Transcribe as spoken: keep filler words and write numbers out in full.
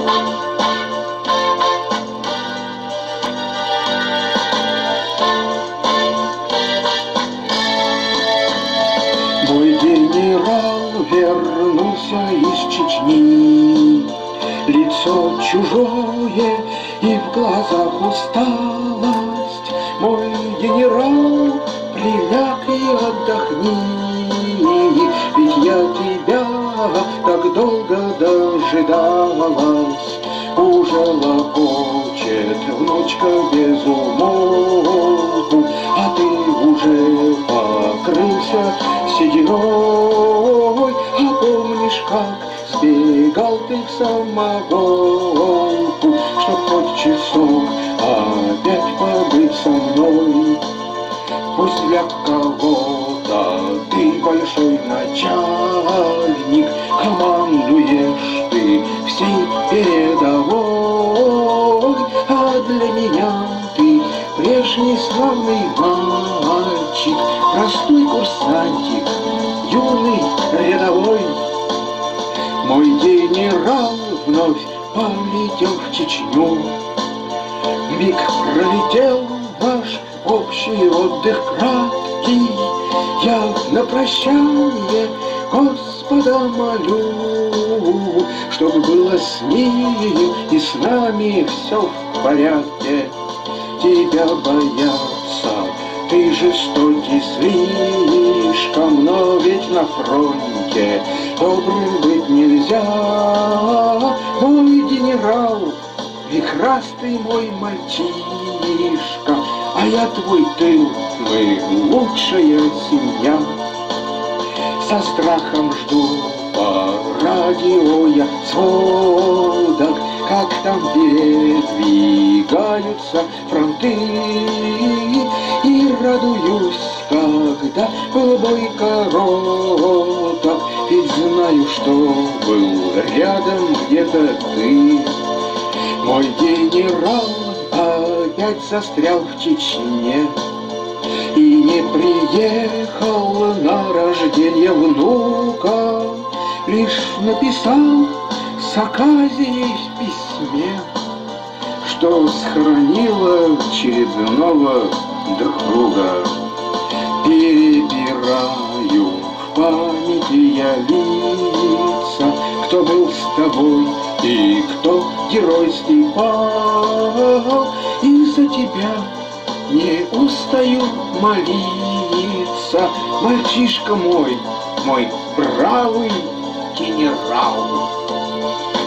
Мой генерал вернулся из Чечни, лицо чужое и в глазах усталость. Мой генерал, приляг и отдохни, ведь я тебя так долго дожидалась. Уже лопочет внучка без умолку, а ты уже покрылся сединой. А помнишь, как сбегал ты в самоволку, чтоб хоть часок опять побыть со мной? Пусть для кого-то ты большой начальник, командуешь ты всей передовой, а для меня ты прежний славный мальчик, простой курсантик, юный рядовой. Мой генерал вновь полетел в Чечню. Миг пролетел наш общий отдых краткий. Я на прощание Господа молю, чтоб было с ним и с нами все в порядке. Тебя боятся, ты жестокий слишком, но ведь на фронте добрым быть нельзя. Мой генерал, прекрасный мой мальчишка, а я твой тыл, мы лучшая семья. Со страхом жду по радио я сводок, как там передвигаются фронты, и радуюсь, когда был бой короток, ведь знаю, что был рядом где-то ты. Мой генерал опять застрял в Чечне и не приехал на рождение внука, лишь написал с Аказией в письме, что схоронила очередного друга. Перебираю в памяти я лица, кто был с тобой и кто геройский пал, и за тебя не устаю молиться, мальчишка мой, мой бравый генерал.